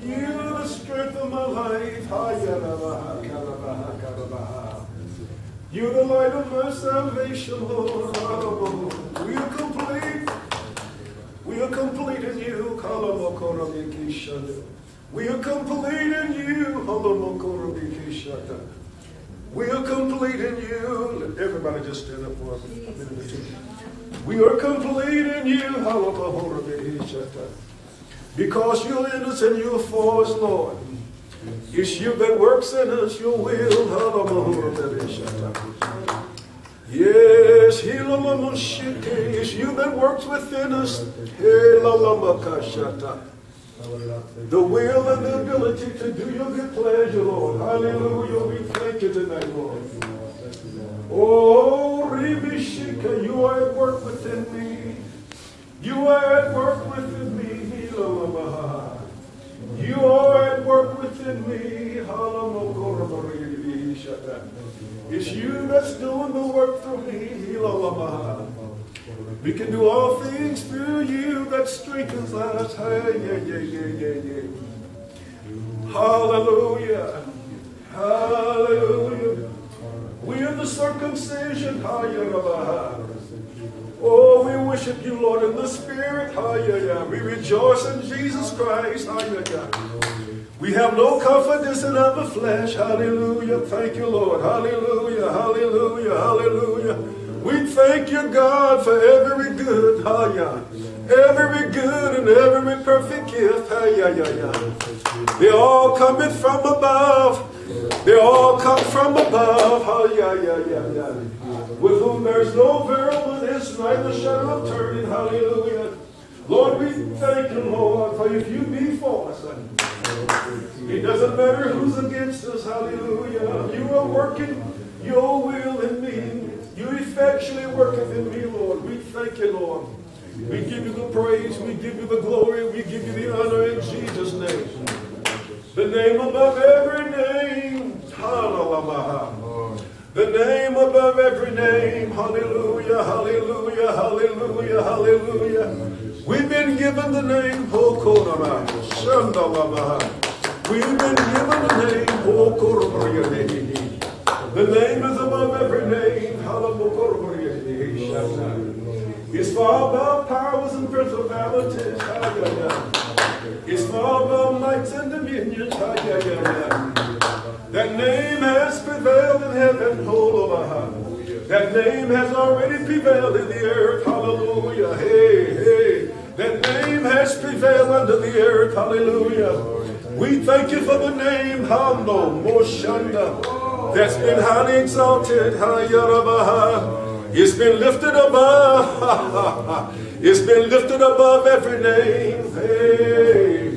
You the strength of my life. You the light of my salvation, Lord. We are complete. We are complete in you. We are complete in you. We are complete in you. Everybody just stand up for a minute or two. We are complete in you. Because you're in us and you're for us, Lord. It's you that works in us, your will. Yes, it's you that works within us. The will and the ability to do your good pleasure, Lord. Hallelujah. We thank you tonight, Lord. Oh, Ribishika, you are at work within me. You are at work within me. You are at work within me. It's you that's doing the work through me. We can do all things through you that strengthens us. Hallelujah. Hallelujah. We are the circumcision. Oh, we worship you, Lord, in the Spirit. We rejoice in Jesus Christ. We have no confidence in our flesh. Hallelujah. Thank you, Lord. Hallelujah. Hallelujah. Hallelujah. We thank you, God, for every good. Every good and every perfect gift. They all coming from above. They all come from above. With whom there's no variableness, neither shadow of turning. Hallelujah. Lord, we thank you, Lord, for if you be for us, it doesn't matter who's against us. Hallelujah. You are working your will in me. You effectually worketh in me, Lord. We thank you, Lord. We give you the praise. We give you the glory. We give you the honor in Jesus' name. The name above every name. Hallelujah. The name above every name. Hallelujah. Hallelujah. Hallelujah. Hallelujah. We've been given the name Hokorama. Shandalama. We've been given the name Hokorama. The name is above every name. It's far above powers and principalities. It's far above mights and dominions. That name has prevailed in heaven. That name has already prevailed in the earth. Hallelujah. Hey, hey. That name has prevailed under the earth. Hallelujah. We thank you for the name Hando Moshanda. That's been highly exalted. It's been lifted above. It's been lifted above every name. Hey,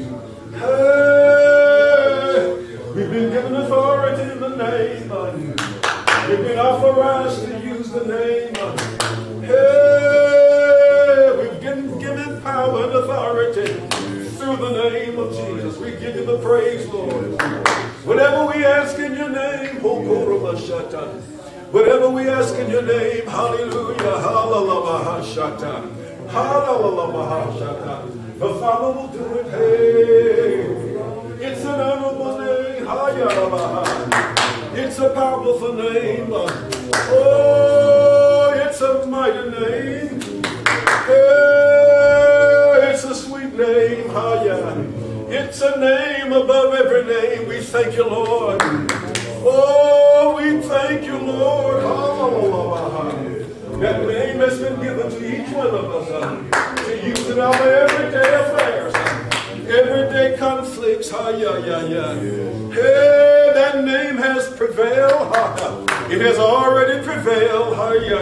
hey. We've been given authority in the name. We've been authorized to use the name. Hey, we've been given power and authority through the name of Jesus. We give you the praise, Lord. Whatever we ask in your name, whatever we ask in your name, hallelujah, hallelujah, hallelujah, the Father will do it. Hey, it's an honorable name. It's a powerful name. Oh, it's a mighty name. Hey, it's a sweet name. It's a name above every name. We thank you, Lord. Oh, we thank you, Lord. That name has been given to each one of us to use in our everyday affairs, everyday conflicts. Hey, that name has prevailed. It has already prevailed.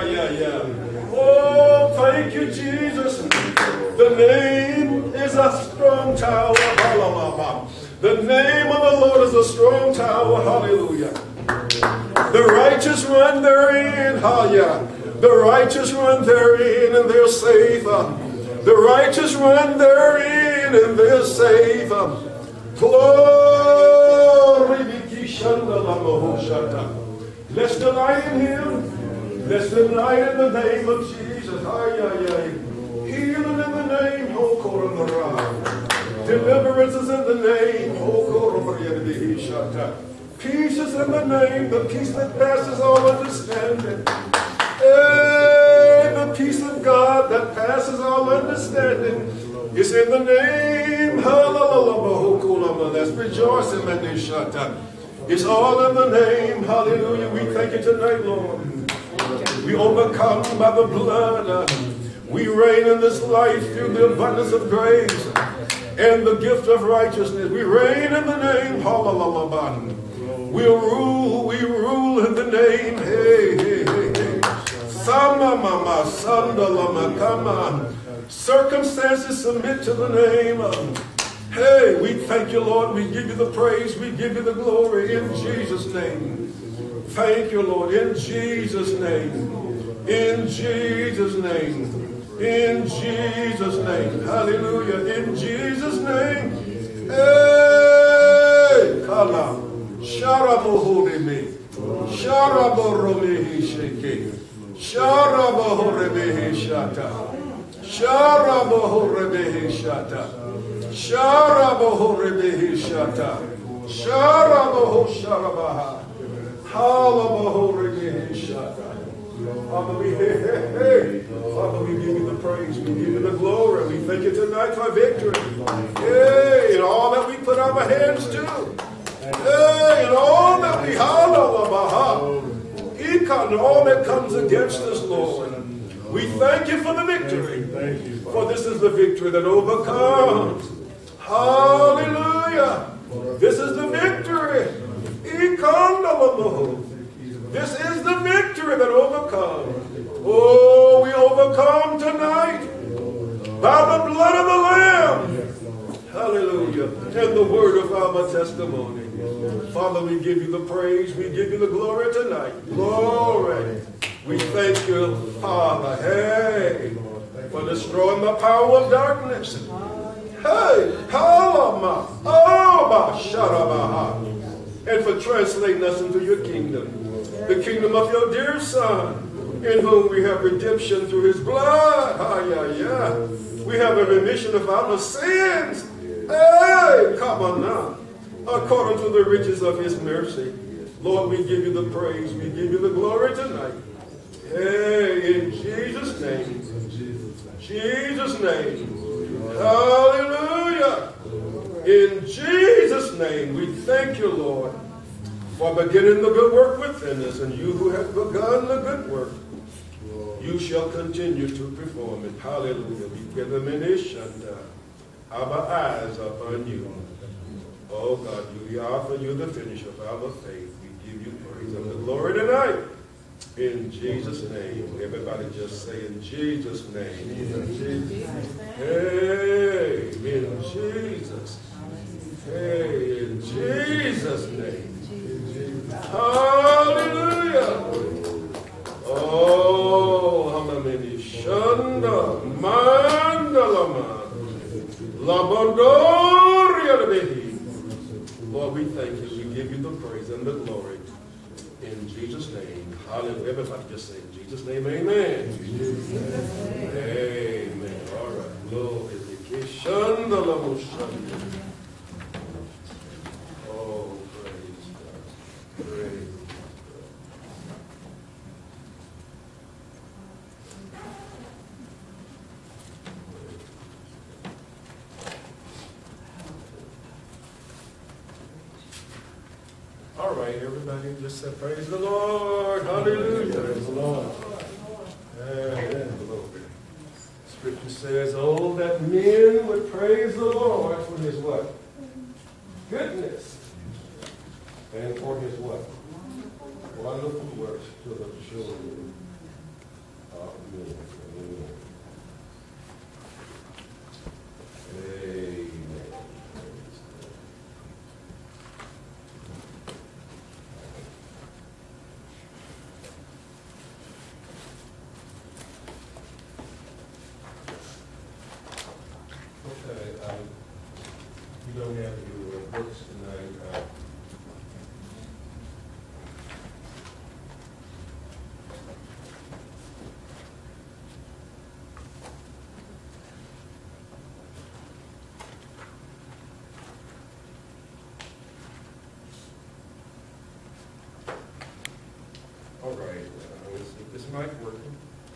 Oh, thank you, Jesus. The name is a strong tower. The name of the Lord is a strong tower. Hallelujah. The righteous run therein. The righteous run therein and they're safe. The righteous run therein and they're safe. Glory be to Shandala. Let's delight in him. Let's delight in the name of Jesus. Healing in the name. Deliverance is in the name. Peace is in the name, the peace that passes all understanding. Hey, the peace of God that passes all understanding is in the name. Hallelujah. Let's rejoice in Manishata. It's all in the name. Hallelujah. We thank you tonight, Lord. We overcome by the blood. We reign in this life through the abundance of grace and the gift of righteousness. We reign in the name. Hallelujah. We rule in the name. Hey, hey, hey, hey. Sama mama, sandalama, kama. Circumstances submit to the name. Hey, we thank you, Lord. We give you the praise. We give you the glory in Jesus' name. Thank you, Lord, in Jesus' name. In Jesus' name. In Jesus' name. Hallelujah. In Jesus' name. Hey, kala. Sharabohoreme. Sharaboromehi sheke. Sharabohoremehi shata. Sharabohoremehi shata. Sharabohoremehi shata. Sharaboho sharabaha. Halabohoremehi shata. Father, Father, we give you the praise, we give you the glory, we thank you tonight for victory. Hey, and all that we put our hands to. Hey, and all that we and all that comes against us, Lord. We thank you for the victory. For this is the victory that overcomes. Hallelujah. This is the victory. This is the victory that overcomes. Oh, we overcome tonight by the blood of the Lamb. Hallelujah. And the word of our testimony. Father, we give you the praise. We give you the glory tonight. Glory. We thank you, Father, hey, for destroying the power of darkness. Hey, halama, sharabaha, and for translating us into your kingdom. The kingdom of your dear Son, in whom we have redemption through his blood. We have a remission of our sins. Hey, come on now. According to the riches of his mercy. Lord, we give you the praise. We give you the glory tonight. Hey, in Jesus' name. Jesus' name. Hallelujah. In Jesus' name, we thank you, Lord, for beginning the good work within us. And you who have begun the good work, you shall continue to perform it. Hallelujah. We give them in our eyes upon you. Oh God, you the author, you the finisher of our faith. We give you praise and the glory tonight. In Jesus' name. Everybody just say in Jesus' name. In Jesus' name. Hey, in Jesus. Hey, in Jesus' name. Hallelujah. Oh, Hamamini Shanda Mandalama Labodoria Behi. Lord, we thank you. We give you the praise and the glory. In Jesus' name. Hallelujah. Everybody just say in Jesus' name, amen. Amen. All right. Glory. Oh, praise God. Praise God. All right, everybody just say praise the Lord. Hallelujah. Praise the Lord. Amen. Scripture says, oh, that men would praise the Lord for his what? Goodness. And for his what? Wonderful works to the children of men. Amen. You don't have your books tonight. All right. Is this mic working?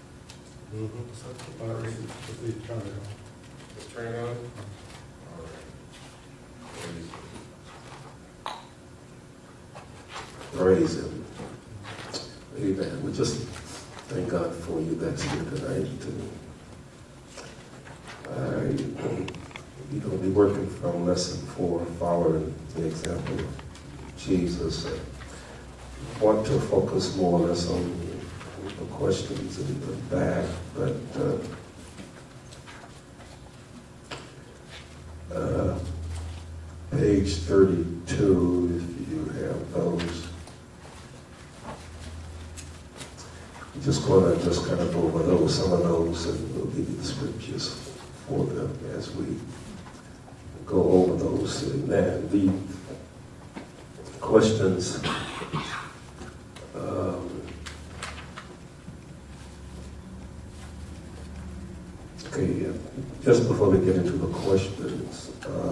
Let's turn it on. All right. Praise Him. Amen. We just thank God for you that's here tonight. We're going to be working from lesson 4, following the example of Jesus. I want to focus more or less on the questions in the back, but page 32, if you have those. We're just going to kind of go over some of those, and we'll give you the scriptures for them as we go over those. Amen. The questions. Okay, just before we get into the questions,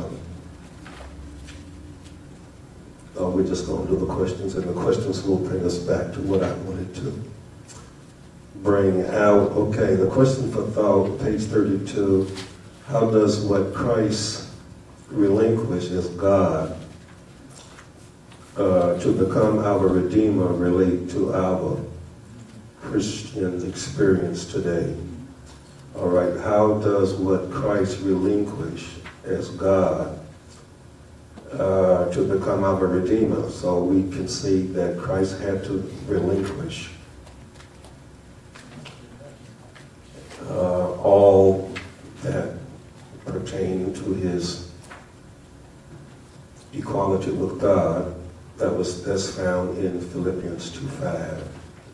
we're just going to do the questions, and the questions will bring us back to what I wanted to bring out. Okay, the question for thought, page 32. How does what Christ relinquished as God to become our Redeemer relate to our Christian experience today? All right, how does what Christ relinquished as God to become our Redeemer? So we can see that Christ had to relinquish all that pertaining to his equality with God. That's found in Philippians 2:5.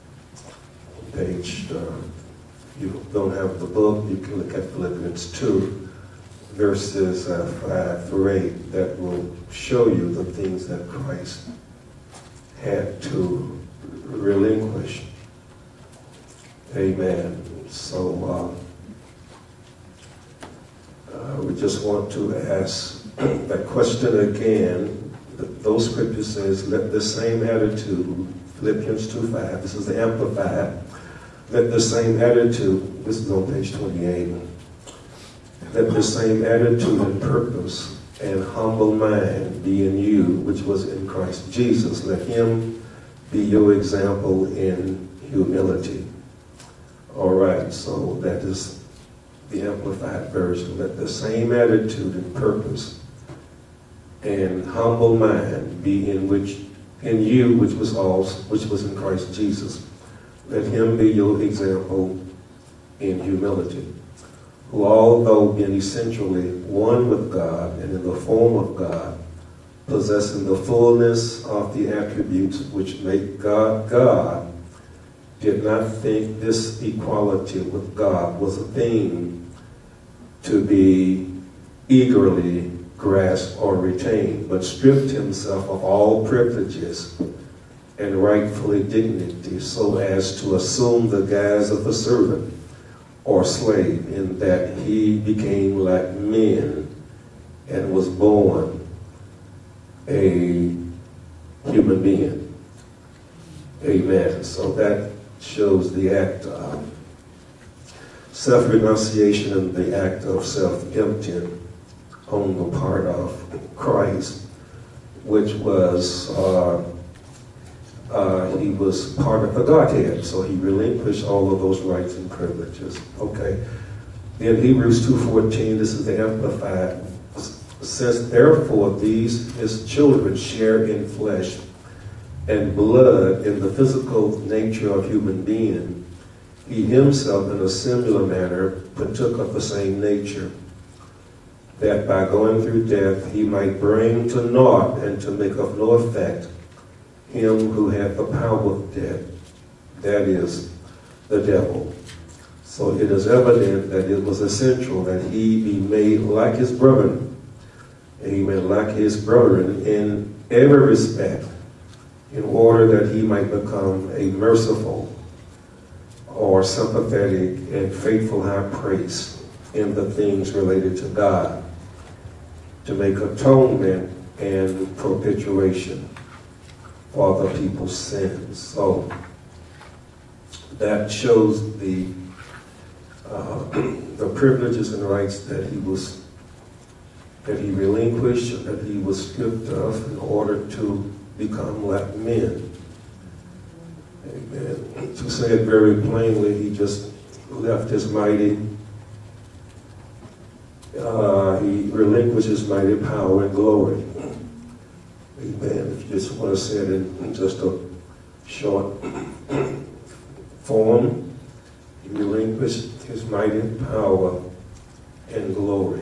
Page, you don't have the book, you can look at Philippians 2, verses 5 through 8, that will show you the things that Christ had to relinquish. Amen. So we just want to ask that question again. Those scriptures says, let the same attitude, Philippians 2:5, this is the Amplified, let the same attitude, this is on page 28, let the same attitude and purpose and humble mind be in you, which was in Christ Jesus. Let him be your example in humility. All right, so that is the Amplified version. Let the same attitude and purpose and humble mind be in you, which was in Christ Jesus. Let him be your example in humility, who although being essentially one with God and in the form of God, possessing the fullness of the attributes which make God God, did not think this equality with God was a thing to be eagerly grasped or retained, but stripped himself of all privileges and rightfully dignity so as to assume the guise of a servant or slave, in that he became like men and was born a human being. Amen. So that shows the act of self-renunciation and the act of self-emptying on the part of Christ, which was he was part of the Godhead, so he relinquished all of those rights and privileges. Okay. In Hebrews 2:14, this is the Amplified, says, therefore these his children share in flesh and blood in the physical nature of human being. He himself in a similar manner partook of the same nature, that by going through death he might bring to naught and to make of no effect him who had the power of death, that is, the devil. So it is evident that it was essential that he be made like his brethren, amen, like his brethren in every respect, in order that he might become a merciful or sympathetic and faithful high priest in the things related to God, to make atonement and propitiation for the people's sins. So that shows the privileges and rights that he relinquished, that he was stripped of in order to become like men. Amen. To say it very plainly, he just left his mighty, he relinquished his mighty power and glory. Amen. If you just want to say it in just a short form, he relinquished his mighty power and glory.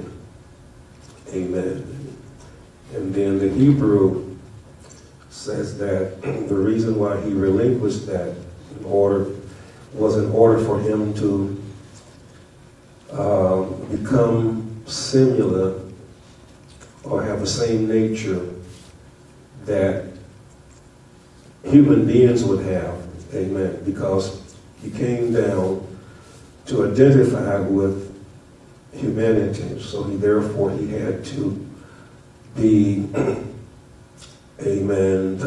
Amen. And then the Hebrew says that the reason why he relinquished that was in order for him to become similar or have the same nature that human beings would have. Amen. Because he came down to identify with humanity. So therefore he had to be, amen,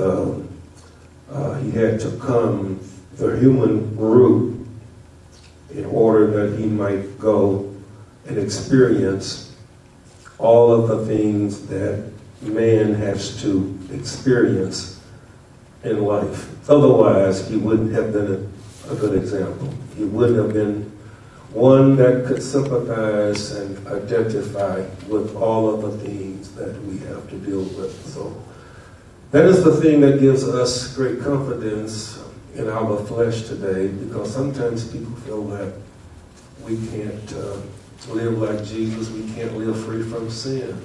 he had to come the human route in order that he might go and experience all of the things that man has to experience in life. Otherwise, he wouldn't have been a good example. He wouldn't have been one that could sympathize and identify with all of the things that we have to deal with. So that is the thing that gives us great confidence in our flesh today, because sometimes people feel that we can't live like Jesus. We can't live free from sin.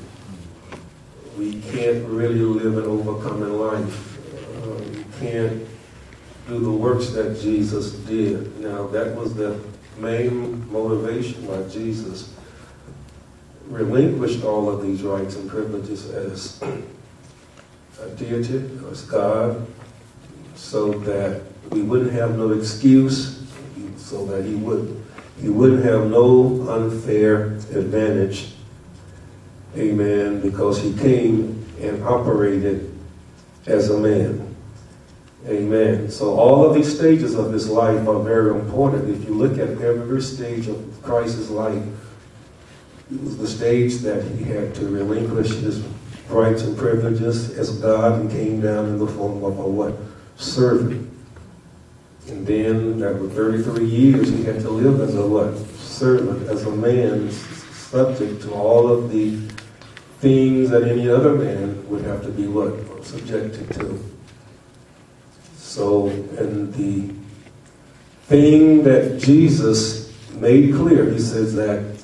We can't really live an overcoming life. We can't do the works that Jesus did. Now, that was the main motivation why Jesus relinquished all of these rights and privileges as a deity, as God, so that we wouldn't have no excuse, so that he wouldn't have no unfair advantage. Amen. Because he came and operated as a man. Amen. So all of these stages of his life are very important. If you look at every stage of Christ's life, it was the stage that he had to relinquish his rights and privileges as God and came down in the form of a what? Servant. And then after 33 years, he had to live as a what? Servant, as a man, subject to all of the things that any other man would have to be what? Subjected to. So, and the thing that Jesus made clear, he says that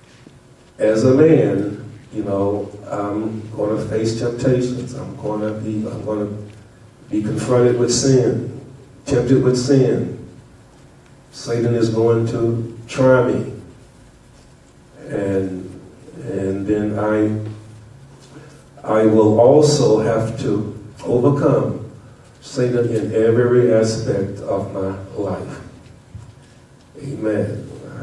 as a man, you know, I'm going to face temptations. I'm going to be confronted with sin, tempted with sin. Satan is going to try me, and then I will also have to overcome Satan in every aspect of my life. Amen.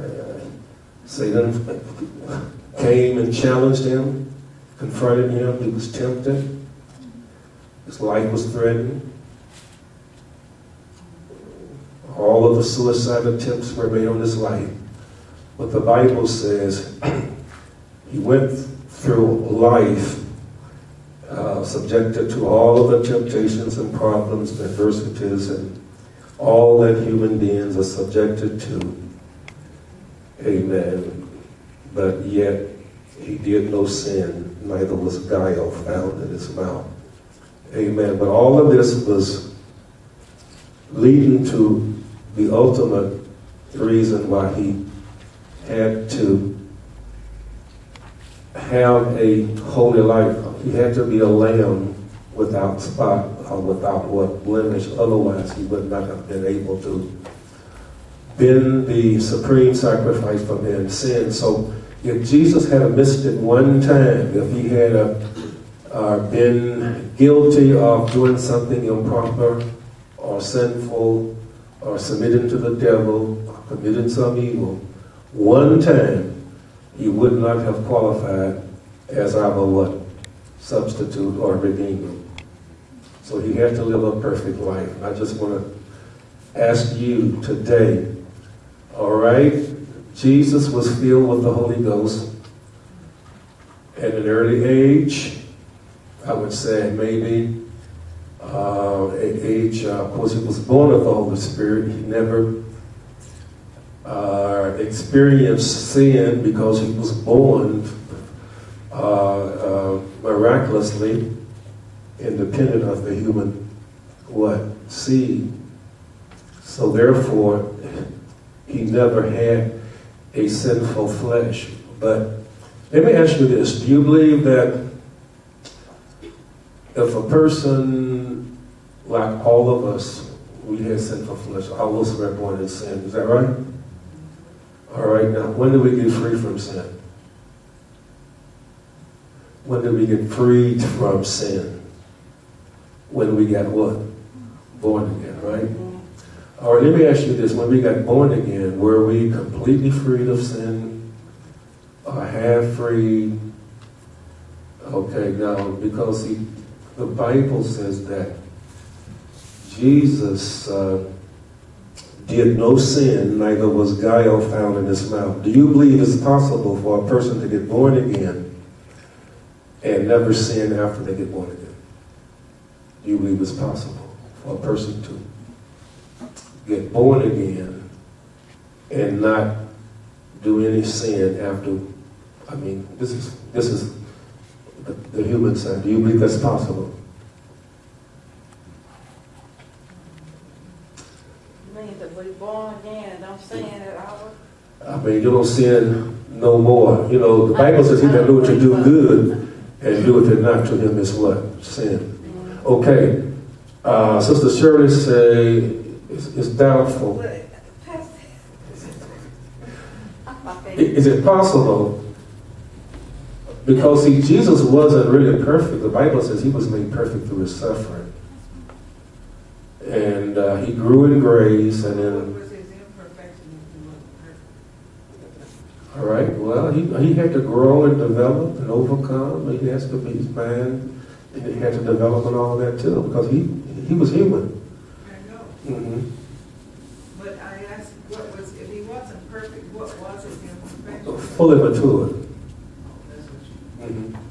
Satan came and challenged him, confronted him. He was tempted. His life was threatened. All of the suicide attempts were made on his life. But the Bible says he went through life subjected to all of the temptations and problems and adversities and all that human beings are subjected to. Amen. But yet he did no sin, neither was guile found in his mouth. Amen. But all of this was leading to the ultimate reason why he had to have a holy life. He had to be a lamb without spot or without what blemish. Otherwise, he would not have been able to been the supreme sacrifice for man's sin. So if Jesus had missed it one time, if he had been guilty of doing something improper or sinful or submitting to the devil or committing some evil, one time, he would not have qualified as our what? Substitute or redeemer. So he had to live a perfect life. I just want to ask you today, all right? Jesus was filled with the Holy Ghost at an early age. I would say maybe of course, he was born of the Holy Spirit. He never experienced sin because he was born miraculously independent of the human seed. So therefore, he never had a sinful flesh. But let me ask you this. Do you believe that if a person, like all of us, we had sinful flesh, all of us were born in sin? Is that right? All right, now, when did we get free from sin? When did we get freed from sin? When we got what? Born again, right? All right, let me ask you this. When we got born again, were we completely freed of sin? Or half freed? Okay, now, because the Bible says that Jesus did no sin, neither was guile found in his mouth. Do you believe it's possible for a person to get born again and never sin after they get born again? Do you believe it's possible for a person to get born again and not do any sin after? I mean, this is the human side. Do you believe that's possible? You mean that we're born again and don't sin at all? I mean, you don't sin no more. You know, the Bible says he that doeth to do good and doeth it not, to him is what? Sin. Mm-hmm. Okay. Sister Shirley say it's doubtful. Is it possible? Because Jesus wasn't really perfect. The Bible says he was made perfect through his suffering. And he grew in grace, and then... All right, well, he had to grow and develop and overcome. He has to be man, and he had to develop and all of that too, because he was human. I know. Mm-hmm. But I asked, if he wasn't perfect, what was his imperfection? Fully mature. Mm-hmm.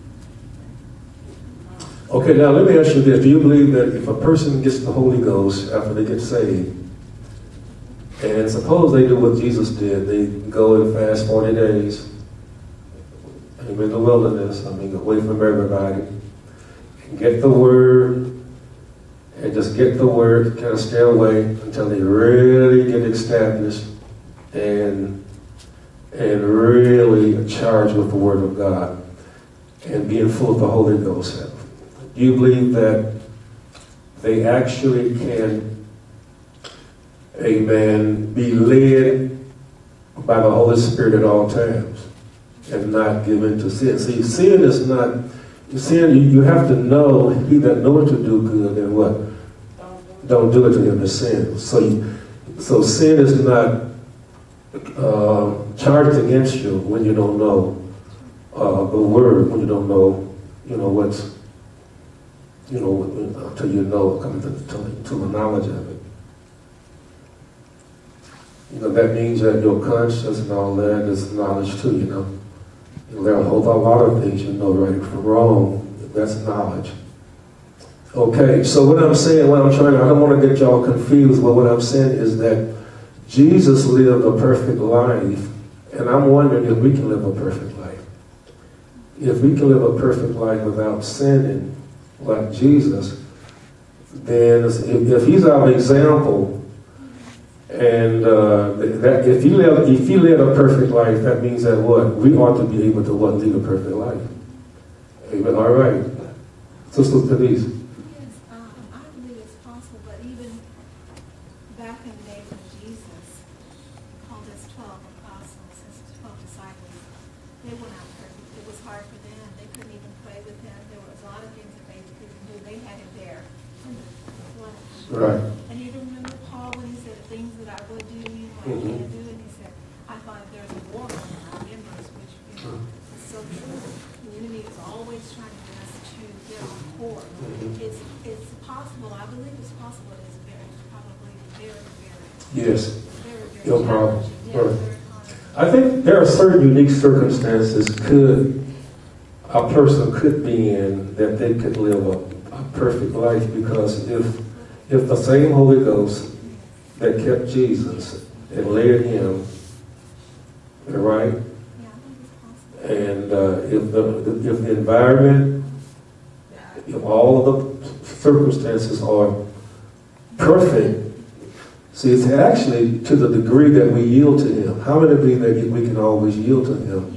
Okay, now let me ask you this. Do you believe that if a person gets the Holy Ghost after they get saved, and suppose they do what Jesus did, they go and fast 40 days, in the wilderness, away from everybody, and get the Word, and just get the Word, kind of stay away until they really get established and really charged with the Word of God and being full of the Holy Ghost. Do you believe that they actually can, amen, be led by the Holy Spirit at all times and not give in to sin? See, sin is not, you have to know, he that knoweth to do good and what? Don't do it to him is sin. So sin is not charged against you when you don't know the Word, when you don't know, what's, until you know, come to the knowledge of it. That means that your conscience and all that is knowledge too, There are a whole lot of things you know right from wrong. That's knowledge. Okay, so what I'm saying, I don't want to get y'all confused, but what I'm saying is that Jesus lived a perfect life, and I'm wondering if we can live a perfect life. If we can live a perfect life without sinning like Jesus, then if he's our example, and that if he led a perfect life, that means that what? We ought to be able to lead a perfect life. Amen. All right. Sister Denise. Yes, I believe it's possible, but even back in the days of Jesus, called us 12 apostles, his 12 disciples, they were not perfect. It was hard for them. They couldn't even pray with him. There was a lot of things that they couldn't do. They had him there in the flesh. Right. And you remember Paul when he said, things that I would do, I can't do, and he said, I find there's a war in our members, which is so true. The enemy is always trying to get us to get on board. It's possible, I believe it's possible, it's probably very, very Yes, Very, no very problem. challenging. Yeah, Right. very hard. I think there are certain unique circumstances a person could be in that they could live a perfect life, because if the same Holy Ghost that kept Jesus and led him, right, Yeah, I think it's possible. and if the environment, if all of the circumstances are perfect, see, it's actually to the degree that we yield to him. How many believe that we can always yield to him?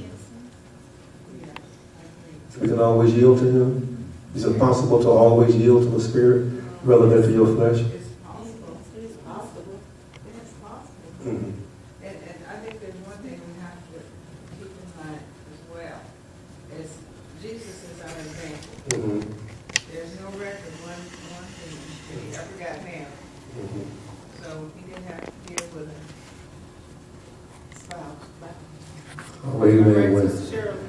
Yes. We can always yield to him? Is it possible to always yield to the Spirit rather than to your flesh? It's possible. It's possible. It's possible. Mhm. And I think there's one thing we have to keep in mind as well, is Jesus is our example. Mhm. There's no record, one thing, that he ever got married. Mhm. So he didn't have to deal with a spouse. Oh, wait a minute, wait. Sister Shirley.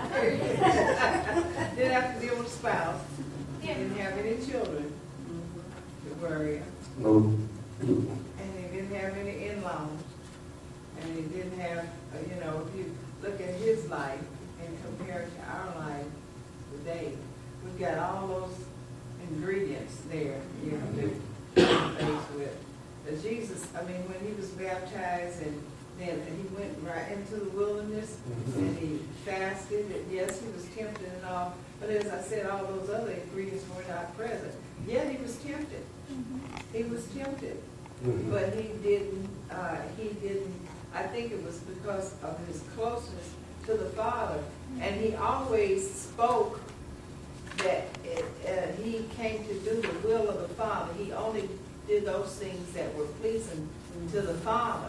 Didn't have to deal with a spouse. He didn't have any children to worry. No. And he didn't have any in-laws. And he didn't have, if you look at his life and compare it to our life today, we've got all those ingredients there, to face with. But Jesus, when he was baptized and then he went right into the wilderness and he fasted, and yes, he was tempted and all, but as I said, all those other ingredients were not present. Yet he was tempted. He was tempted. Mhm. But he didn't, I think it was because of his closeness to the Father. And he always spoke that he came to do the will of the Father. He only did those things that were pleasing to the Father,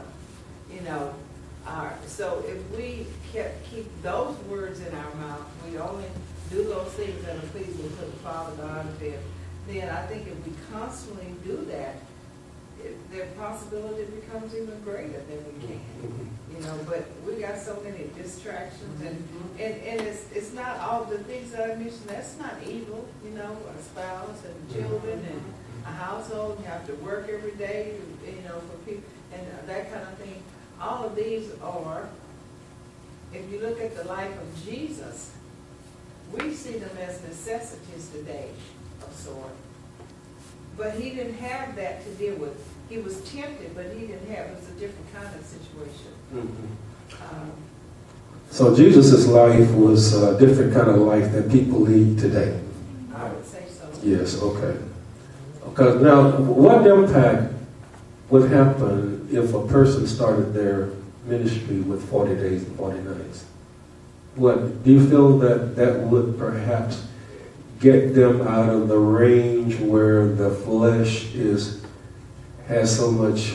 So if we keep those words in our mouth, we only do those things that are pleasing to the Father God, then I think if we constantly do that, their possibility becomes even greater than we can. But we got so many distractions, and it's not all the things that I mentioned. That's not evil, a spouse and children and a household. You have to work every day, for people and that kind of thing. All of these are, if you look at the life of Jesus, we see them as necessities today of sort. But he didn't have that to deal with. He was tempted, but he didn't have, it was a different kind of situation. Mhm. So Jesus' life was a different kind of life that people lead today. I would say so. Yes, okay. Okay, now, what impact would happen if a person started their ministry with 40 days and 40 nights? Do you feel that would perhaps get them out of the range where the flesh has so much,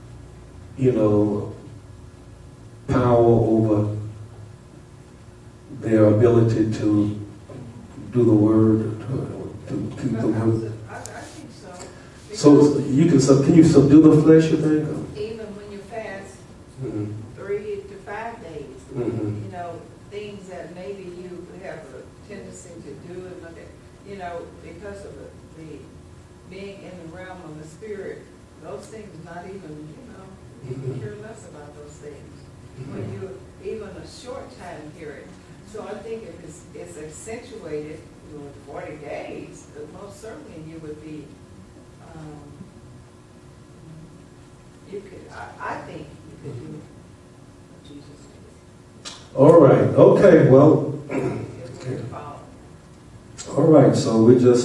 power over their ability to do the word, to keep the word? I think so. So can you subdue the flesh, you think? Even when you fast Mm-hmm. 3 to 5 days, Mm-hmm. things that maybe you have a tendency to do and look at, because of the being in the realm of the spirit, those things not even, you care less about those things. When you, even a short time period. So I think if it's accentuated, 40 days, most certainly you would be, I think you could do what Jesus did. All right. Okay. Well. If we follow. All right. So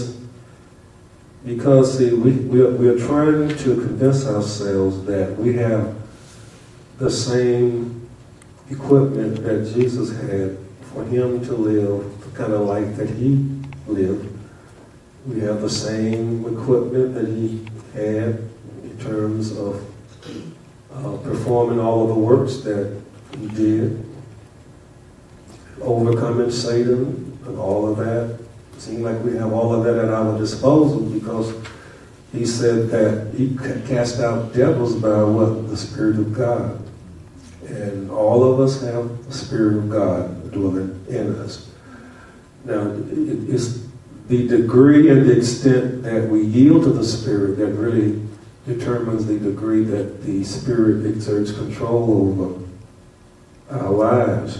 because see, we are trying to convince ourselves that we have the same equipment that Jesus had for him to live the kind of life that he lived. We have the same equipment that he had in terms of performing all of the works that he did, overcoming Satan and all of that. It seems like we have all of that at our disposal because he said that he cast out devils by what? The Spirit of God. And all of us have the Spirit of God dwelling in us. Now, it's the degree and the extent that we yield to the Spirit that really determines the degree that the Spirit exerts control over our lives.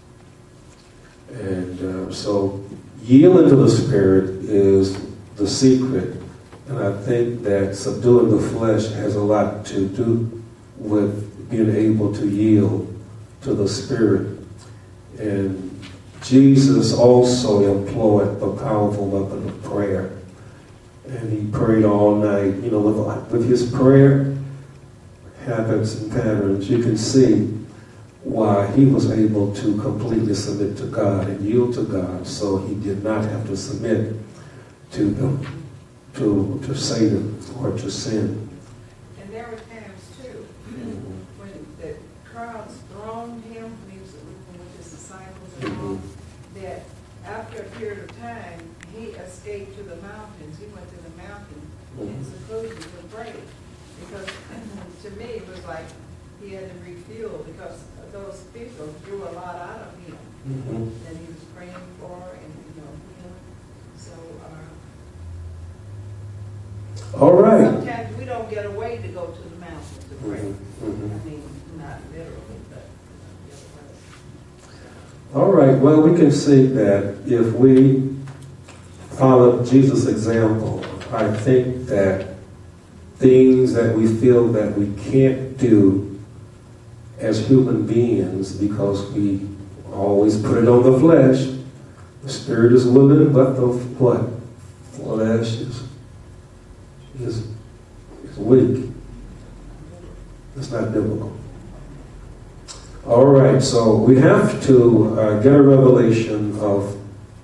And so yielding to the Spirit is the secret. And I think that subduing the flesh has a lot to do with being able to yield to the Spirit. And Jesus also employed the powerful weapon of prayer. And he prayed all night. You know, with his prayer habits and patterns, you can see why he was able to completely submit to God and yield to God, so he did not have to submit to Satan or to sin. And there were times too when the crowds thronged him when he was with his disciples and all, that after a period of time he escaped to the mountains. He went to the mountain in seclusion to pray, because to me it was like he had to refuel, because those people drew a lot out of him that he was praying for, and so all right. sometimes we don't get away to go to the mountain to pray. I mean, not literally, but the other way. All right. Well, we can see that if we follow Jesus' example, I think that things that we feel that we can't do as human beings, because we always put it on the flesh. The Spirit is willing, but the what? Flesh is weak. It's not biblical. All right, so we have to get a revelation of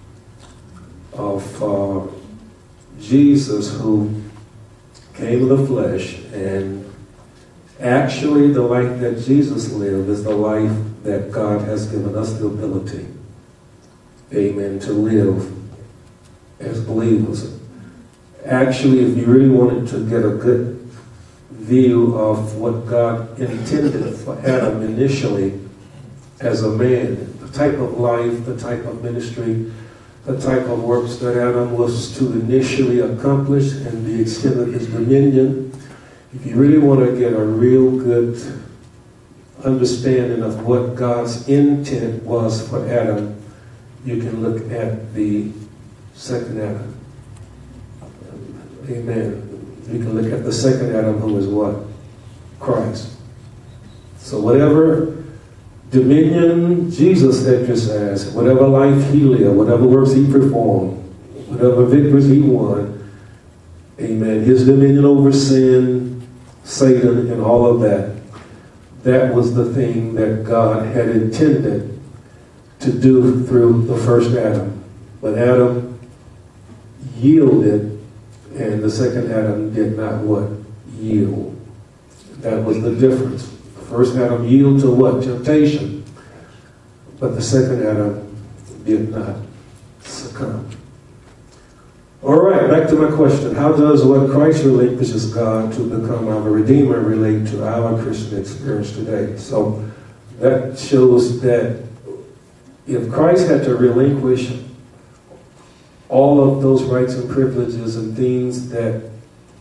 Jesus, who came in the flesh, and actually the life that Jesus lived is the life that God has given us the ability, amen, to live as believers. Actually, if you really wanted to get a good view of what God intended for Adam initially as a man, the type of life, the type of ministry, the type of works that Adam was to initially accomplish, and the extent of his dominion. If you really want to get a real good understanding of what God's intent was for Adam, you can look at the second Adam. Amen. You can look at the second Adam, who is what? Christ. So whatever dominion Jesus exercised, whatever life he lived, whatever works he performed, whatever victories he won, amen, his dominion over sin, Satan, and all of that, that was the thing that God had intended to do through the first Adam. But Adam yielded, and the second Adam did not what? Yield. That was the difference. The first Adam yielded to what? Temptation. But the second Adam did not succumb. All right, back to my question. How does what Christ relinquishes God to become our Redeemer relate to our Christian experience today? So that shows that if Christ had to relinquish all of those rights and privileges and things that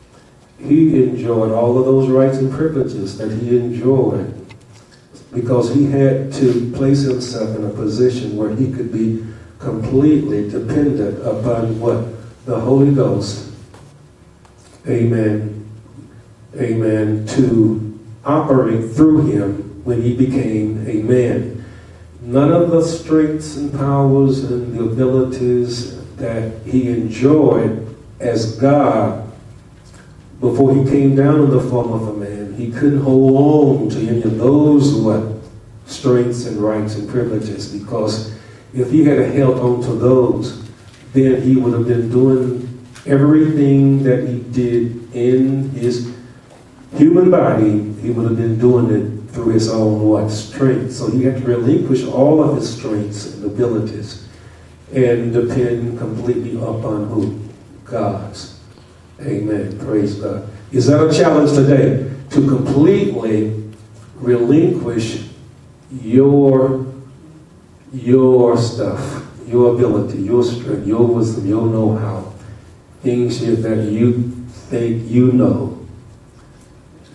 he enjoyed, all of those rights and privileges that he enjoyed, because he had to place himself in a position where he could be completely dependent upon what? The Holy Ghost, amen, amen, to operate through him when he became a man. None of the strengths and powers and the abilities that he enjoyed as God before he came down in the form of a man, he couldn't hold on to any of those what strengths and rights and privileges, because if he had held on to those, then he would have been doing everything that he did in his human body. He would have been doing it through his own what? Strength. So he had to relinquish all of his strengths and abilities and depend completely upon who? God's. Amen. Praise God. Is that a challenge today? To completely relinquish your stuff, your ability, your strength, your wisdom, your know-how, things that you think you know,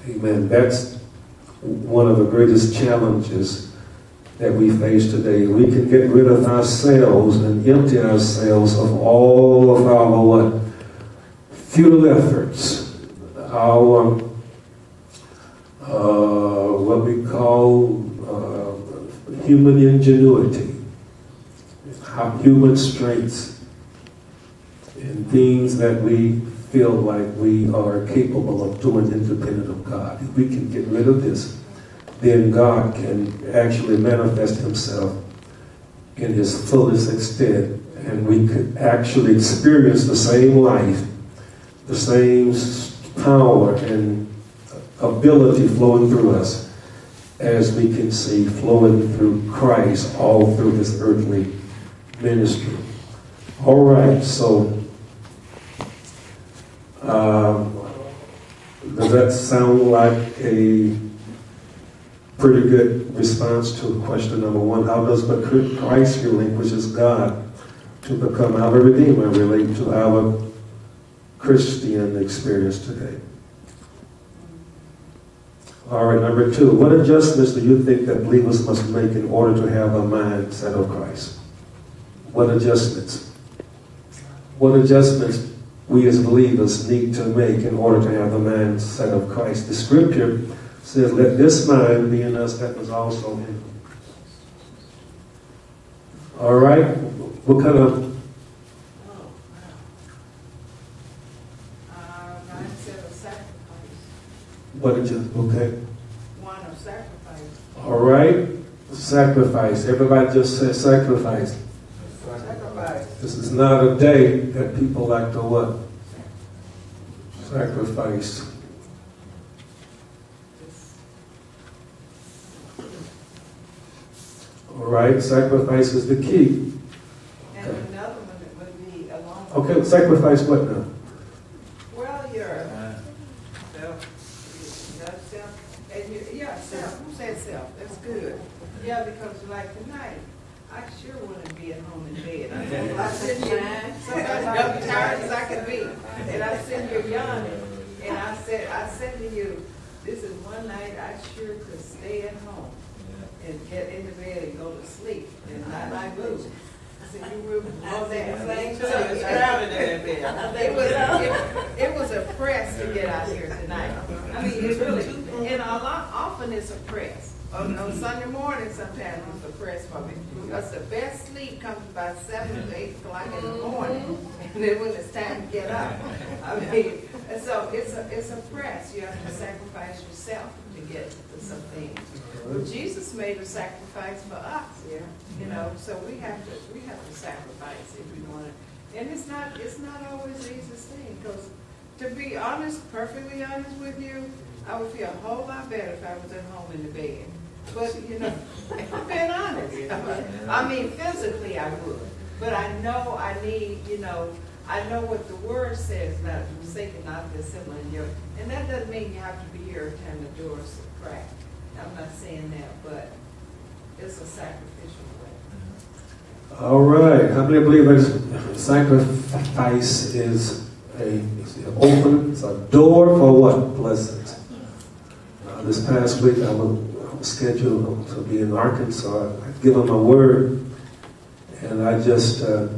Amen. That's one of the greatest challenges that we face today. We can get rid of ourselves and empty ourselves of all of our what? Futile efforts, our what we call human ingenuity, human strengths, and things that we feel like we are capable of doing independent of God. If we can get rid of this, then God can actually manifest himself in his fullest extent, and we could actually experience the same life, the same power and ability flowing through us as we can see flowing through Christ all through his earthly ministry. All right, so does that sound like a pretty good response to question number one? How does Christ relinquishes God to become our Redeemer relate to our Christian experience today? All right, number two, what adjustments do you think that believers must make in order to have a mindset of Christ? What adjustments? What adjustments we as believers need to make in order to have the mindset of Christ? The scripture says, let this mind be in us that was also in him. All right, what kind of mindset of sacrifice. what did you, okay. One of sacrifice. All right, sacrifice. Everybody just said sacrifice. Sacrifice. This is not a day that people like to what? Sacrifice. All right, sacrifice is the key. And another one that would be along. Okay, sacrifice what now? Well, your self, and self. Who said self? That's good. Yeah, because like tonight, I sure want to be at home in bed. I sit here, sometimes I'm tired as I can be, and I sit here yawning, and I said to you, this is one night I sure could stay at home and get into bed and go to sleep and not like move. I said, you were all that same it was a press to get out here tonight. I mean, it's really, and often it's a press. On Sunday morning, sometimes it's a press for me. Because the best sleep comes about 7 to 8 o'clock in the morning, and then when it's time to get up. I mean, and so it's a press. You have to sacrifice yourself to get to some things. Well, Jesus made a sacrifice for us, you know. So we have to sacrifice if we want to. And it's not always the easiest thing. Because to be honest, perfectly honest with you, I would feel a whole lot better if I was at home in the bed. But, you know, I'm being honest. I mean, physically I would. But I know I need, you know, I know what the word says, not forsaking not the assembly of yours. And that doesn't mean you have to be here every time the doors crack. I'm not saying that, but it's a sacrificial way. All right. How many believe that sacrifice is it's a door for what? Blessings. This past week I was scheduled to be in Arkansas. I'd given my word, and I just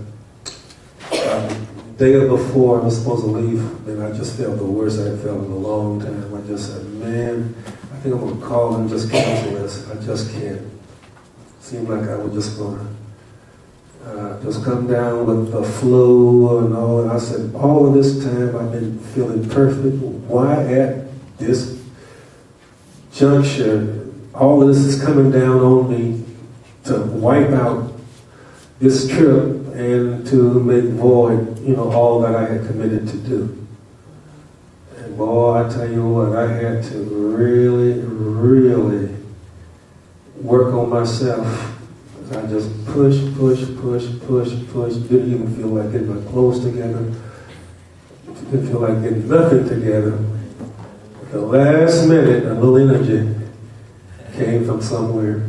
day before I was supposed to leave, and I just felt the worst I had felt in a long time. I just said, man, I think I'm going to call and just cancel this. I just can't. Seemed like I was just going to just come down with the flu and all. And I said, all of this time I've been feeling perfect. Why at this juncture, all of this is coming down on me to wipe out this trip and to make void, you know, all that I had committed to do. And boy, I tell you what, I had to really, really work on myself. I just push, didn't even feel like getting my clothes together. Didn't feel like getting nothing together. At the last minute, a little energy came from somewhere.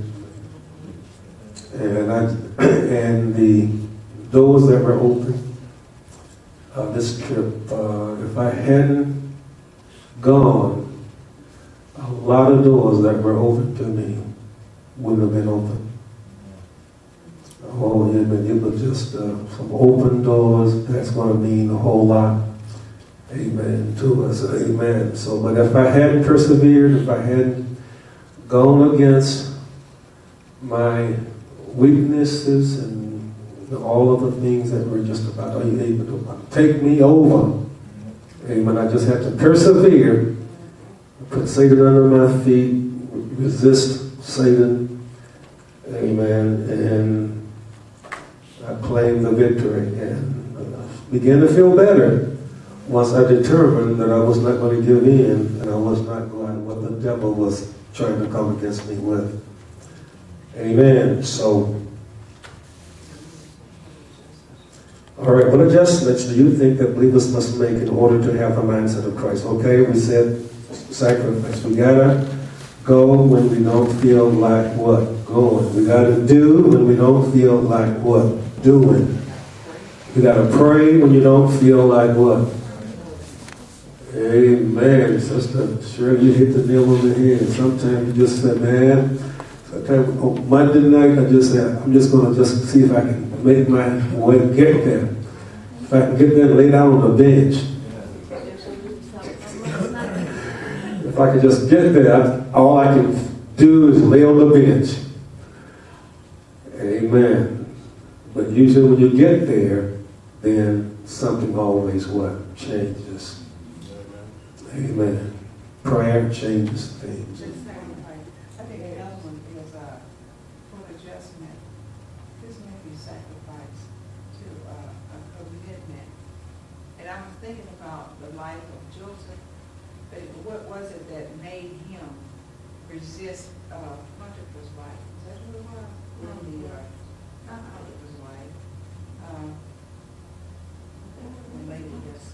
And the doors that were open, this trip, if I hadn't gone, a lot of doors that were open to me wouldn't have been open. Oh, yeah, but it was just some open doors. That's going to mean a whole lot. Amen to us. Amen. So, but if I hadn't persevered, if I hadn't gone against my weaknesses and all of the things that were just about, are you able to take me over? Amen. I just had to persevere, put Satan under my feet, resist Satan. Amen. And I claimed the victory and began to feel better once I determined that I was not going to give in and I was not going what the devil was trying to come against me with. Amen. So, all right, what adjustments do you think that believers must make in order to have the mindset of Christ? Okay, we said sacrifice. We gotta go when we don't feel like what? Going. We gotta do when we don't feel like what? Doing. You gotta pray when you don't feel like what? Amen. Sister, sure you hit the nail on the head. Sometimes you just say, man, sometimes on Monday night I just say, I'm just gonna just see if I can make my way to get there. If I can get there and lay down on the bench. If I can just get there, all I can do is lay on the bench. Amen. But usually when you get there, then something always what? Changes. Amen. Prayer changes things. I think another one is for adjustment. This may be sacrifice to a commitment. And I was thinking about the life of Joseph. But what was it that made him resist Potiphar's wife? Is that who it was? Not Potiphar's wife. The lady that's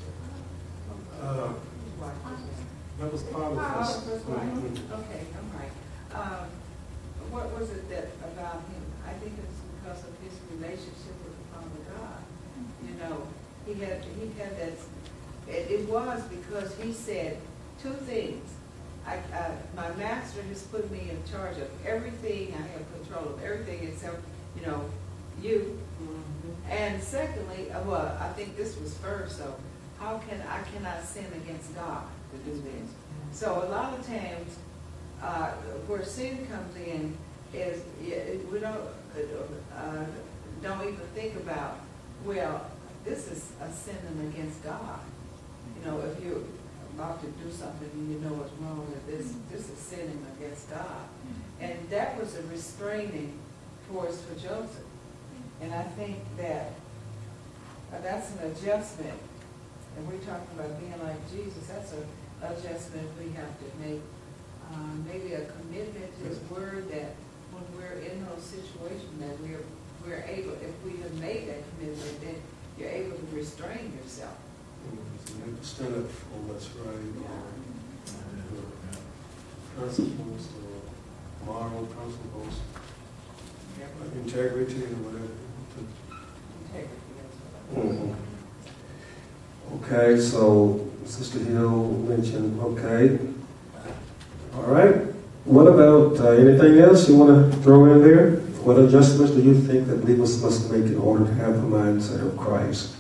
That was Potiphar's wife. Okay, I'm right. What was it that about him? I think it's because of his relationship with the Father God. You know, he had that. It was because he said two things. My master has put me in charge of everything. I have control of everything except, you. Mm-hmm. And secondly, well, I think this was first. So, I cannot sin against God to do this. So a lot of times, where sin comes in is we don't even think about, well, this is a sinning against God. If you're about to do something and you know it's wrong, that this is sinning against God. And that was a restraining force for Joseph. And I think that that's an adjustment. And we're talking about being like Jesus. That's an adjustment we have to make. Maybe a commitment to His Word that when we're in those situations that we're able, if we have made that commitment, then you're able to restrain yourself. Stand up for what's right. Principles or moral principles, integrity or whatever. Integrity. Okay, so Sister Hill mentioned, okay. All right. What about anything else you want to throw in there? What adjustments do you think that believers must make in order to have the mindset of Christ?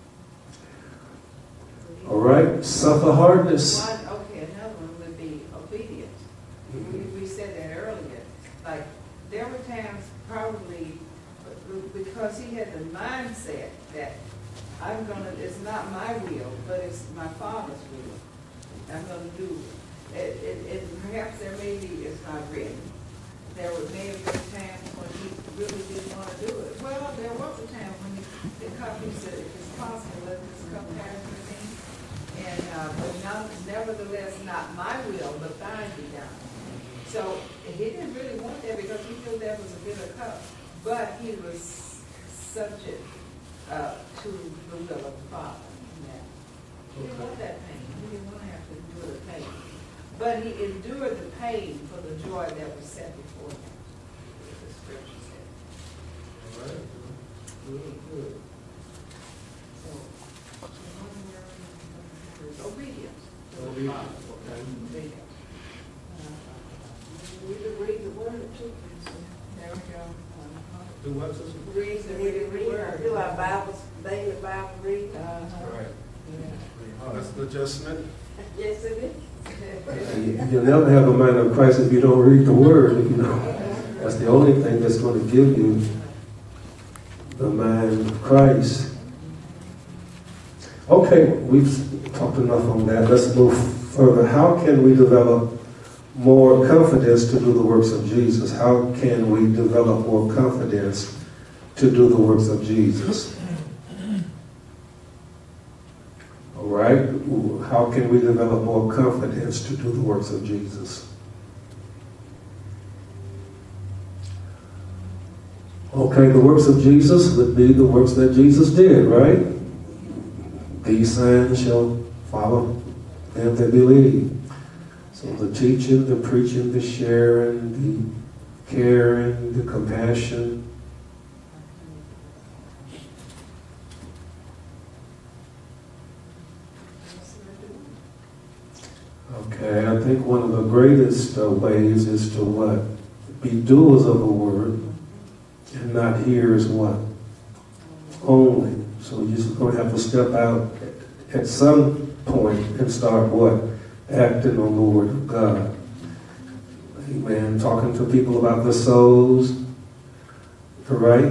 All right, suffer hardness. Another one would be obedience. We said that earlier. Like, there were times probably because he had the mindset that it's not my will, but it's my Father's will. I'm going to do it. Perhaps there may be, it's not written. There may have been times when he really didn't want to do it. Well, there was a time when he said, if it's possible, let this cup pass with me. But nevertheless, not my will, but thine be done. So he didn't really want that because he knew that was a bitter cup. But he was subject to the will of the Father. He didn't want that pain. He didn't want to have to endure the pain. But he endured the pain for the joy that was set before him, the scripture said. All right. Good. So, obedience. Obedience. Okay. Obedience. There we go. Do what, sister? Read the word. Do our Bibles, daily Bible read. Right. Yeah. That's the adjustment. Yes, it is. You'll never have a mind of Christ if you don't read the Word, you know. That's the only thing that's going to give you the mind of Christ. Okay, we've talked enough on that. Let's move further. How can we develop more confidence to do the works of Jesus? How can we develop more confidence to do the works of Jesus? All right? How can we develop more confidence to do the works of Jesus? Okay, the works of Jesus would be the works that Jesus did, right? These signs shall follow them that believe. So the teaching, the preaching, the sharing, the caring, the compassion. Okay, I think one of the greatest ways is to what? Be doers of the word and not hearers what? Only. So you're just going to have to step out at some point and start what? Acting on the word of God. Amen. Talking to people about their souls. All right?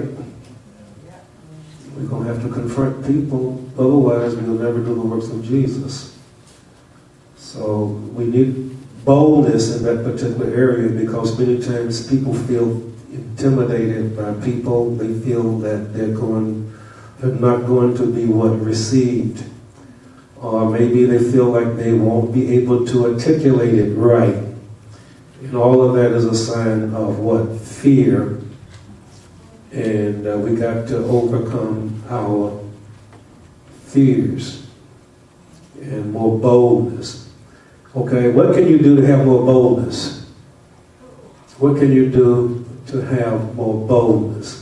We're going to have to confront people. Otherwise, we'll never do the works of Jesus. So we need boldness in that particular area because many times people feel intimidated by people. They feel that they're not going to be what? Received. Or maybe they feel like they won't be able to articulate it right. And all of that is a sign of what? Fear. And we got to overcome our fears and more boldness. Okay, what can you do to have more boldness? What can you do to have more boldness?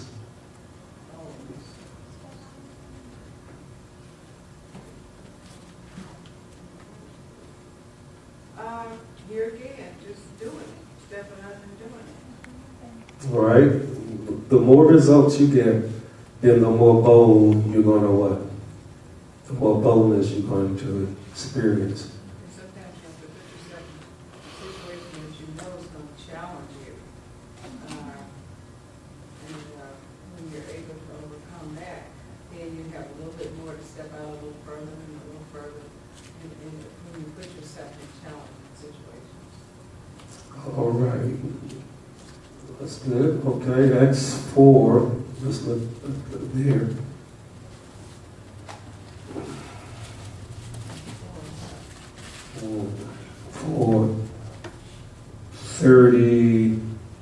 Here again, just doing it, stepping out and doing it. All right. The more results you get, then the more bold you're going to what? The more boldness you're going to experience. And sometimes you have to put yourself in a situation that you know is going to challenge you. When you're able to overcome that, then you have a little bit more to step out a little further and a little further. And when you put yourself in challenging situations. All right. That's good. Okay, Acts 4. Let's look there. 4:30.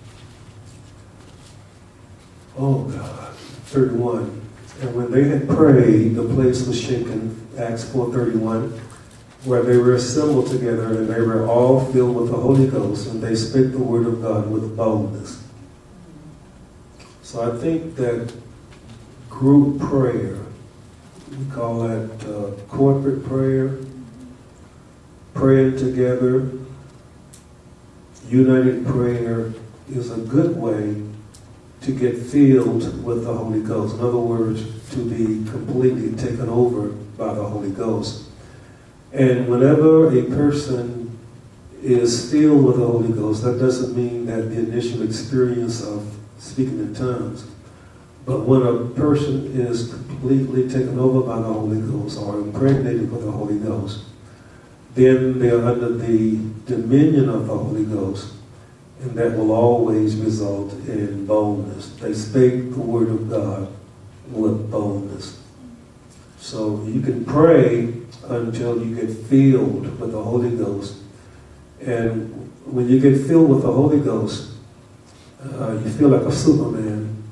Oh God, 31. And when they had prayed, the place was shaken. Acts 4:31. Where they were assembled together, and they were all filled with the Holy Ghost, and they spake the word of God with boldness. So I think that group prayer, we call that corporate prayer, praying together, united prayer is a good way to get filled with the Holy Ghost. In other words, to be completely taken over by the Holy Ghost. And whenever a person is filled with the Holy Ghost, that doesn't mean that the initial experience of speaking in tongues. But when a person is completely taken over by the Holy Ghost or impregnated with the Holy Ghost, then they are under the dominion of the Holy Ghost, and that will always result in boldness. They speak the word of God with boldness. So you can pray until you get filled with the Holy Ghost. And when you get filled with the Holy Ghost, you feel like a Superman.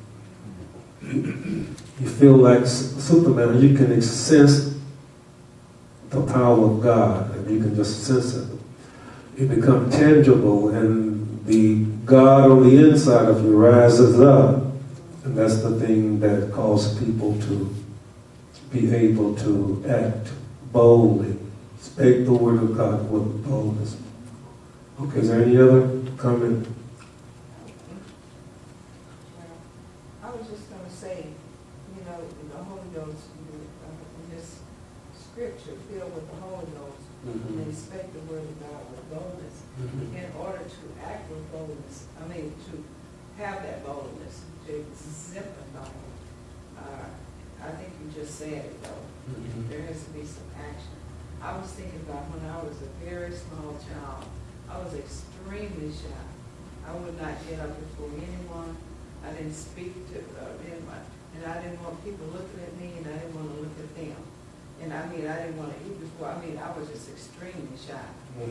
You feel like Superman, and you can sense the power of God, and you can just sense it. You become tangible, and the God on the inside of you rises up. And that's the thing that causes people to be able to act boldly. Speak the word of God with boldness. Okay, is there any other comment? scripture filled with the Holy Ghost, and they spake the word of God with boldness. In order to act with boldness, to have that boldness, to exemplify it. I think you just said it though. There has to be some action. I was thinking about when I was a very small child, I was extremely shy. I would not get up before anyone. I didn't speak to anyone. And I didn't want people looking at me, and I didn't want to look at them. And I didn't want to eat before. I was just extremely shy.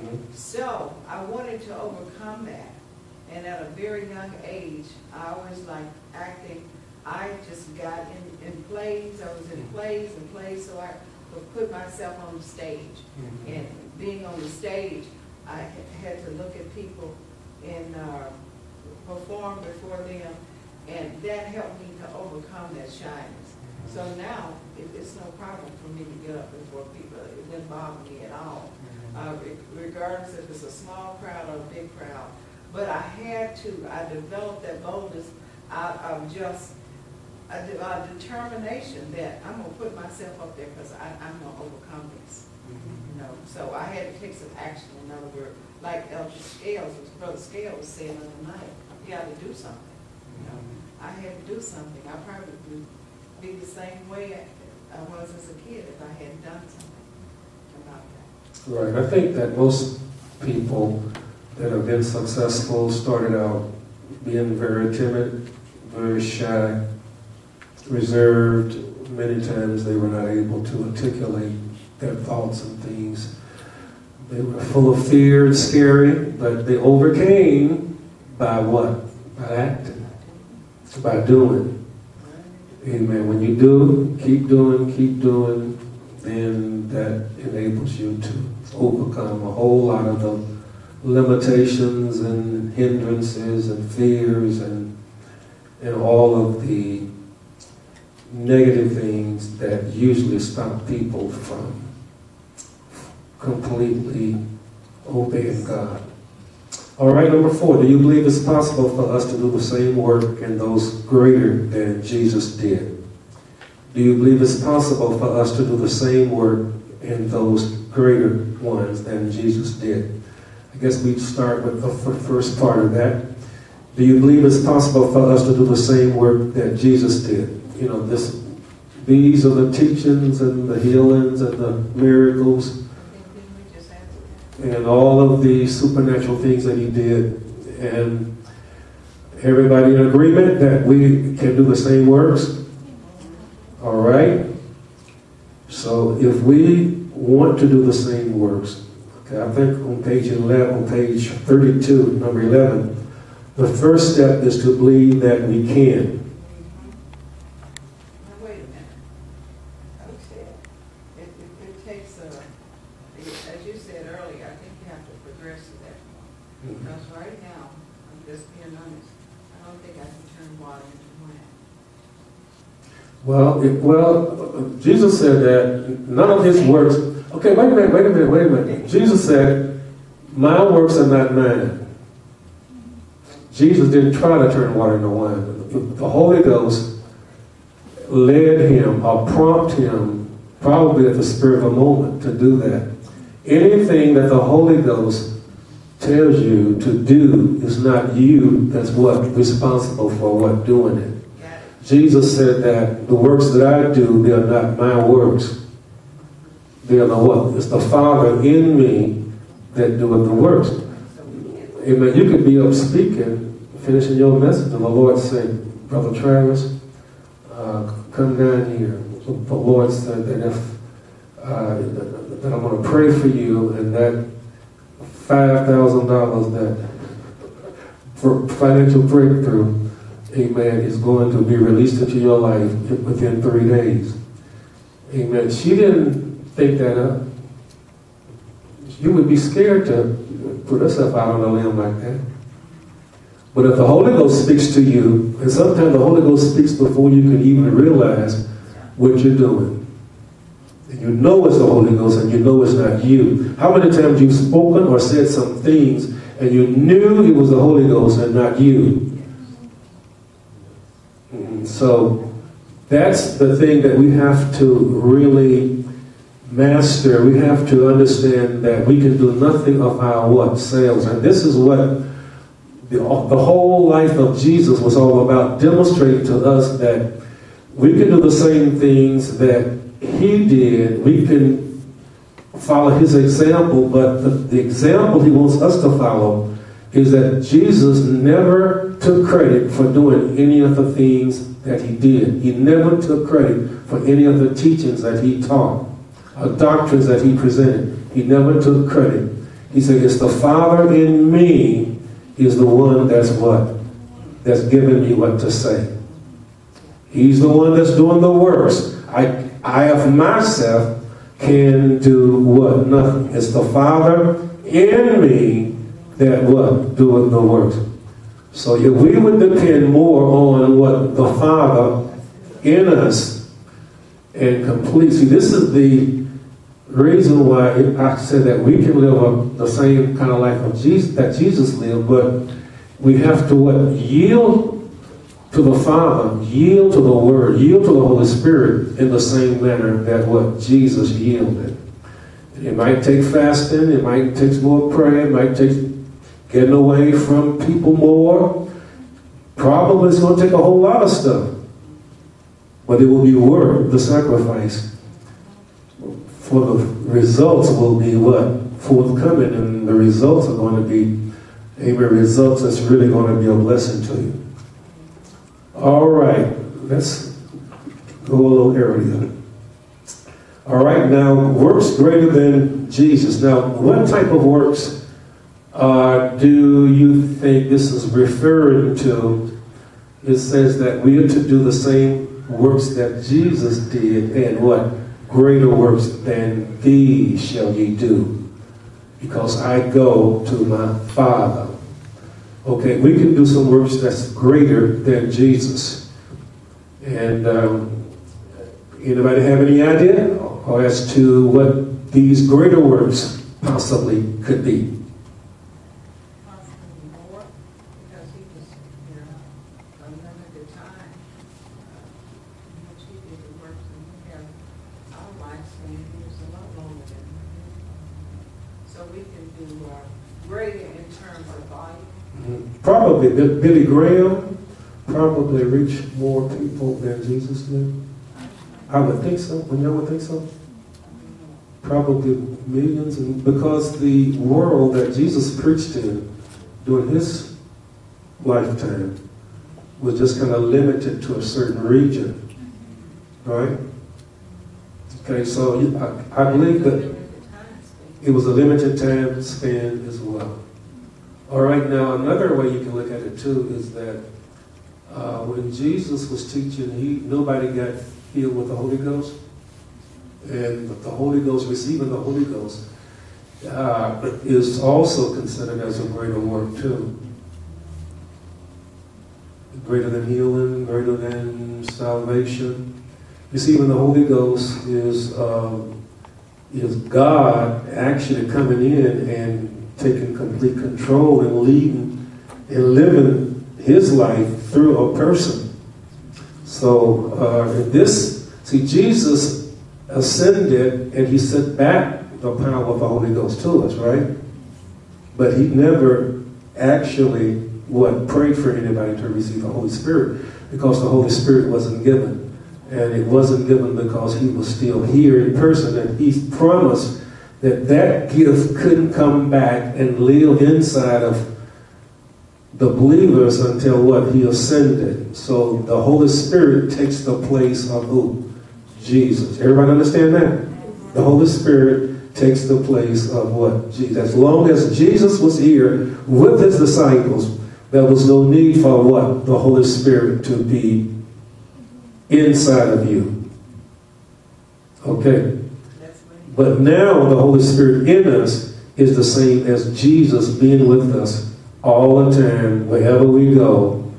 So I wanted to overcome that. And at a very young age, I always liked acting. I just got in plays. I was in plays, so I would put myself on the stage. And being on the stage, I had to look at people and perform before them. And that helped me to overcome that shyness. So now, it's no problem for me to get up before people. It didn't bother me at all, regardless if it's a small crowd or a big crowd. But I developed that boldness out of just a determination that I'm going to put myself up there because I'm going to overcome this. So I had to take some action. In other words, like Brother Scales was saying the other night, you got to do something. I had to do something. I probably would be the same way I was as a kid if I hadn't done something about that. Right. I think that most people that have been successful started out being very timid, very shy, reserved. Many times they were not able to articulate their thoughts and things. They were full of fear and scary, but they overcame by what? By acting. By doing. Amen. When you do, keep doing, then that enables you to overcome a whole lot of the limitations and hindrances and fears and all of the negative things that usually stop people from completely obeying God. All right, number 4, do you believe it's possible for us to do the same work and those greater than Jesus did? Do you believe it's possible for us to do the same work and those greater ones than Jesus did? I guess we'd start with the first part of that. Do you believe it's possible for us to do the same work that Jesus did? These are the teachings and the healings and the miracles and all of the supernatural things that he did. And everybody in agreement that we can do the same works? All right? So if we want to do the same works, okay, I think on page 32, number 11, the first step is to believe that we can. Now, wait a minute. Okay. It takes as you said earlier, I think you have to progress to that point. Because right now, I'm just being honest, I don't think I can turn water into wine. Well, Jesus said that none of his works. Okay, wait a minute. Jesus said, "My works are not mine." Jesus didn't try to turn water into wine. The Holy Ghost led him or prompted him, probably at the spur of a moment, to do that. Anything that the Holy Ghost tells you to do is not you that's responsible for doing it. Jesus said that the works that I do, they are not my works. They are the what? It's the Father in me that doeth the works. Amen. You could be up speaking, finishing your message, and the Lord said, "Brother Travis, come down here." So the Lord said that that I'm going to pray for you, and that $5,000 that for financial breakthrough, amen, is going to be released into your life within 3 days. Amen. She didn't think that up. You would be scared to put herself out on a limb like that. But if the Holy Ghost speaks to you, and sometimes the Holy Ghost speaks before you can even realize what you're doing. And you know it's the Holy Ghost, and you know it's not you. How many times you've spoken or said some things, and you knew it was the Holy Ghost and not you? So that's the thing that we have to really master, we have to understand that we can do nothing of our what? Selves. And this is what the whole life of Jesus was all about, demonstrating to us that we can do the same things that he did. We can follow his example, but the example he wants us to follow is that Jesus never took credit for doing any of the things that he did. He never took credit for any of the teachings that he taught, or doctrines that he presented. He never took credit. He said, it's the Father in me is the one that's what? That's giving me what to say. He's the one that's doing the works. I of myself can do what? Nothing. It's the Father in me that what? Doing the works. So if we would depend more on what the Father in us and complete. See, this is the reason why I said that we can live the same kind of life of Jesus that Jesus lived, but we have to what? Yield to the Father, yield to the Word, yield to the Holy Spirit in the same manner that what Jesus yielded. It might take fasting, it might take more prayer, it might take getting away from people more. Probably it's going to take a whole lot of stuff, but it will be worth the sacrifice. For the results will be what? Forthcoming, and the results are going to be, amen, results that's really going to be a blessing to you. All right, let's go a little earlier. All right, now, works greater than Jesus. Now, what type of works do you think this is referring to? It says that we are to do the same works that Jesus did, and what? Greater works than these shall ye do, because I go to my Father. Okay, we can do some works that's greater than Jesus. And anybody have any idea as to what these greater works possibly could be? Possibly more, because he was here a limited time. Which he did the works, and we have our lifespan. He was a lot longer than we. So we can do greater in terms of volume. Probably Billy Graham probably reached more people than Jesus did. I would think so. When y'all would think so? Probably millions, and because the world that Jesus preached in during his lifetime was just kind of limited to a certain region, right? Okay, so I believe that it was a limited time span as well. All right, now another way you can look at it too is that when Jesus was teaching, nobody got filled with the Holy Ghost. And the Holy Ghost, receiving the Holy Ghost, is also considered as a greater work too. Greater than healing, greater than salvation. Receiving the Holy Ghost is God actually coming in and taking complete control and leading and living his life through a person. So Jesus ascended and he sent back the power of the Holy Ghost to us, right? But he never actually prayed for anybody to receive the Holy Spirit, because the Holy Spirit wasn't given. And it wasn't given because he was still here in person, and he promised that gift couldn't come back and live inside of the believers until what? He ascended. So the Holy Spirit takes the place of who? Jesus. Everybody understand that? The Holy Spirit takes the place of what? Jesus. As long as Jesus was here with his disciples, there was no need for what? The Holy Spirit to be inside of you. Okay. But now the Holy Spirit in us is the same as Jesus being with us all the time, wherever we go,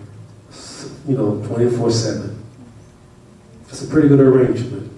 24/7. It's a pretty good arrangement.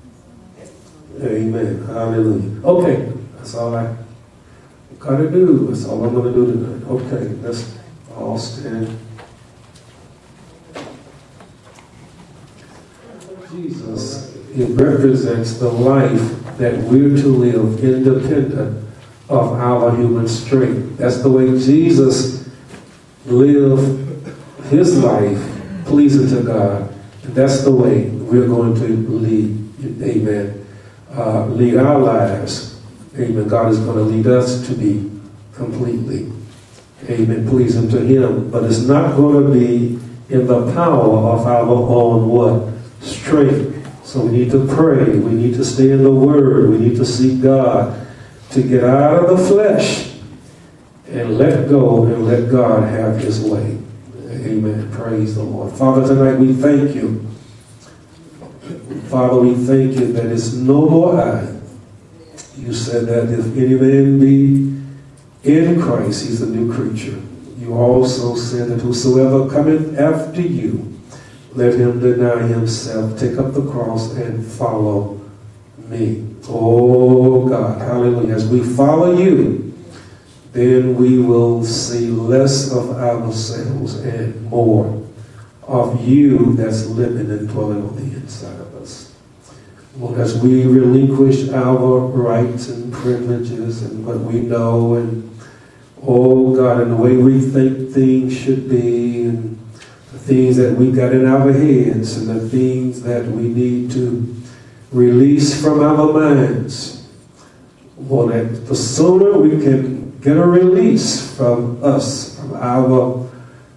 Amen. Hallelujah. Okay. That's all I got to do. That's all I'm going to do tonight. Okay. Let's all stand. Jesus it represents the life that we're to live independent of our human strength. That's the way Jesus lived his life pleasing to God. And that's the way we're going to lead, amen, lead our lives. Amen. God is going to lead us to be completely, amen, pleasing to him. But it's not going to be in the power of our own what? Strength. So we need to pray. We need to stay in the Word. We need to seek God to get out of the flesh and let go and let God have his way. Amen. Praise the Lord. Father, tonight we thank you. Father, we thank you that it's no more I. You said that if any man be in Christ, he's a new creature. You also said that whosoever cometh after you, let him deny himself, take up the cross, and follow me. Oh God, hallelujah. As we follow you, then we will see less of ourselves and more of you that's living and dwelling on the inside of us. Lord, as we relinquish our rights and privileges and what we know, and oh God, and the way we think things should be, and the things that we got in our heads, and the things that we need to release from our minds. Well, that the sooner we can get a release from us, from our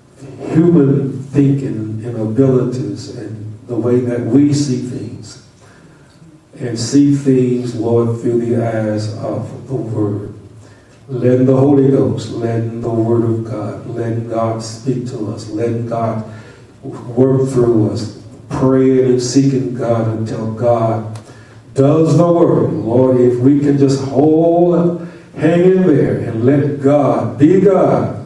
human thinking and abilities and the way that we see things, and see things, Lord, through the eyes of the Word. Letting the Holy Ghost, letting the Word of God, letting God speak to us, letting God work through us, praying and seeking God until God does the work. Lord, if we can just hang in there and let God be God,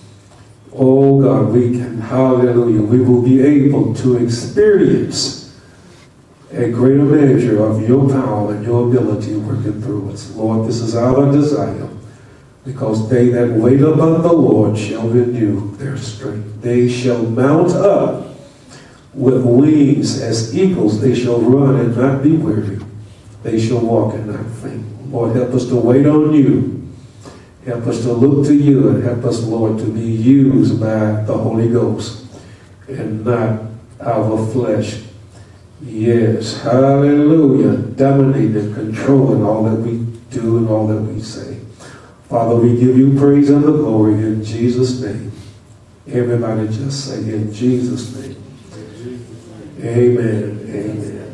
oh God, we can, hallelujah, we will be able to experience a greater measure of your power and your ability working through us. Lord, this is our desire, because they that wait upon the Lord shall renew their strength. They shall mount up with wings as eagles. They shall run and not be weary. They shall walk and not faint. Lord, help us to wait on you. Help us to look to you, and help us, Lord, to be used by the Holy Ghost and not our flesh. Yes, hallelujah. Dominate and control in all that we do and all that we say. Father, we give you praise and the glory in Jesus' name. Everybody just say in Jesus' name. Amen. Amen.